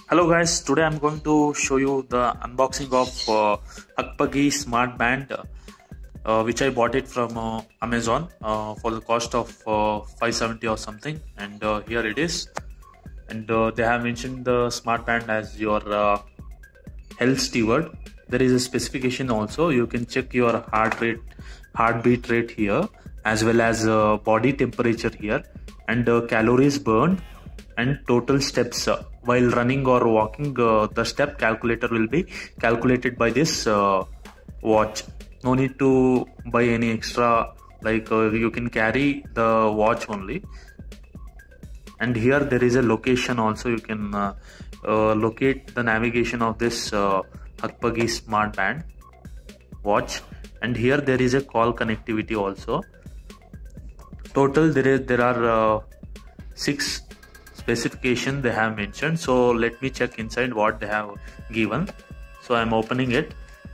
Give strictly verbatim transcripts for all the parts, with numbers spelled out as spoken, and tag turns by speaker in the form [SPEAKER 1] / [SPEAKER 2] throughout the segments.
[SPEAKER 1] Hello guys, today I'm going to show you the unboxing of uh, Hugpuggy Smart Band, uh, which I bought it from uh, Amazon uh, for the cost of uh, five seventy or something, and uh, here it is. And uh, they have mentioned the Smart Band as your uh, health steward. There is a specification also. You can check your heart rate, heartbeat rate here, as well as uh, body temperature here, and uh, calories burned and total steps uh, while running or walking. Uh, the step calculator will be calculated by this uh, watch. No need to buy any extra, like uh, you can carry the watch only. And here there is a location also. You can uh, uh, locate the navigation of this uh, Hugpuggy Smart Band watch. And here there is a call connectivity also. Total there is there are uh, six specification they have mentioned. So let me check inside what they have given. So I'm opening it.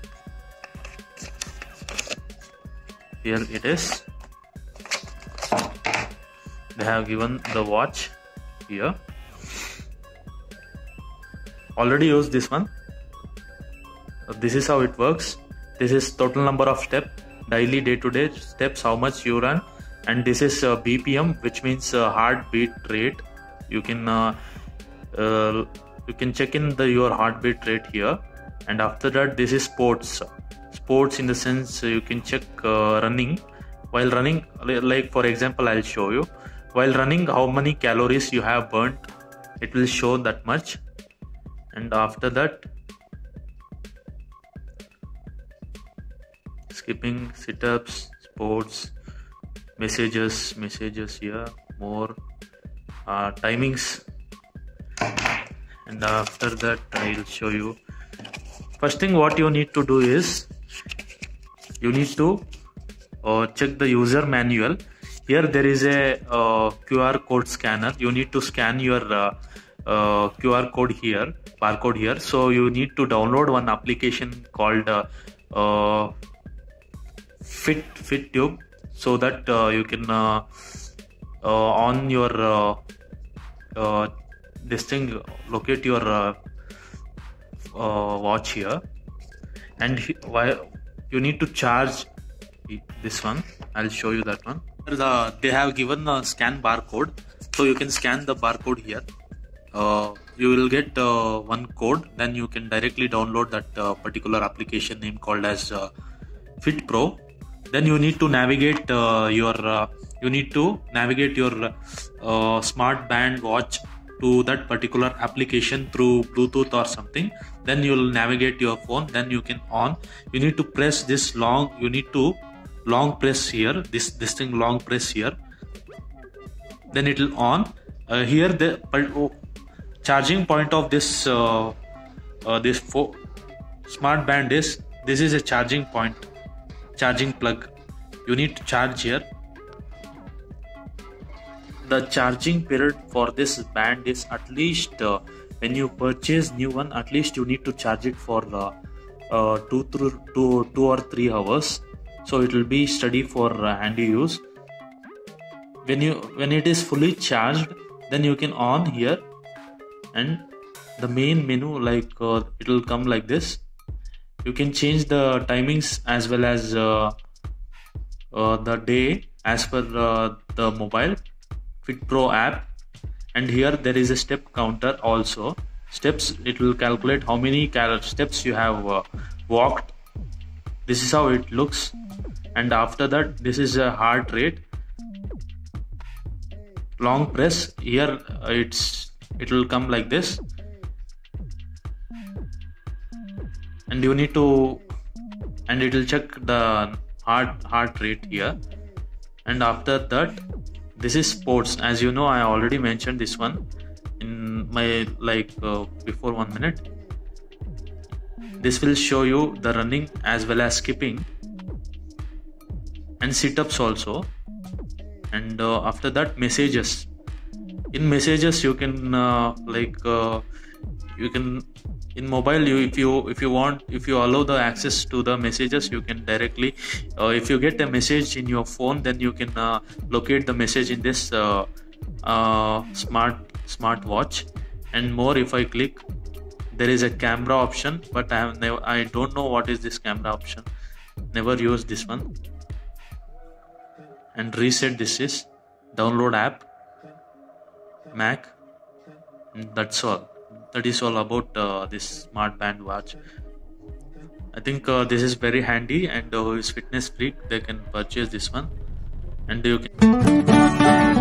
[SPEAKER 1] Here it is. They have given the watch here. Already used this one. This is how it works. This is total number of steps, daily, day-to-day steps, how much you run, and this is uh, B P M, which means uh, heartbeat rate. You can uh, uh, you can check in the your heartbeat rate here. And after that, this is sports. Sports in the sense uh, you can check uh, running. While running, like for example, I'll show you. While running, how many calories you have burnt, it will show that much. And after that, skipping, sit-ups, sports, messages, messages here, more. Uh, timings, and after that I'll show you. First thing what you need to do is you need to uh, check the user manual. Here there is a uh, Q R code scanner. You need to scan your uh, uh, Q R code here, barcode here. So you need to download one application called uh, uh, Fit FitTube, so that uh, you can uh, uh, on your uh, uh, this thing locate your uh, uh, watch here. And why you need to charge this one. I'll show you that one. The, they have given a scan barcode, so you can scan the barcode here. Uh, you will get uh, one code, then you can directly download that uh, particular application name called as uh, Fit Pro. Then you need to navigate uh, your uh, you need to navigate your uh, smart band watch to that particular application through Bluetooth or something. Then you will navigate your phone, then you can on. You need to press this long, you need to long press here, this this thing long press here, then it will on. Uh, here the oh, charging point of this uh, uh, this fo smart band is, this is a charging point, charging plug. You need to charge here. The charging period for this band is at least uh, when you purchase new one, at least you need to charge it for uh, uh, two through two, two or three hours. So it will be steady for uh, handy use. When you when it is fully charged, then you can on here, and the main menu, like uh, it will come like this. You can change the timings as well as uh, uh, the day as per uh, the mobile Fit Pro app. And here there is a step counter also. Steps, it will calculate how many steps you have uh, walked. This is how it looks. And after that, this is a heart rate. Long press here, uh, it's it will come like this. And you need to, and it will check the heart heart rate here. And after that, this is sports. As you know, I already mentioned this one in my like uh, before one minute. This will show you the running as well as skipping and sit-ups also. And uh, after that, messages. In messages you can uh, like uh, you can in mobile, you if you if you want if you allow the access to the messages, you can directly uh, if you get a message in your phone, then you can uh, locate the message in this uh, uh, smart smart watch. And more, if I click, there is a camera option, but I have never I don't know what is this camera option, never used this one. And reset, this is download app, Mac, and that's all. That is all about uh, this smart band watch. I think uh, this is very handy, and uh, who is fitness freak, they can purchase this one, and you can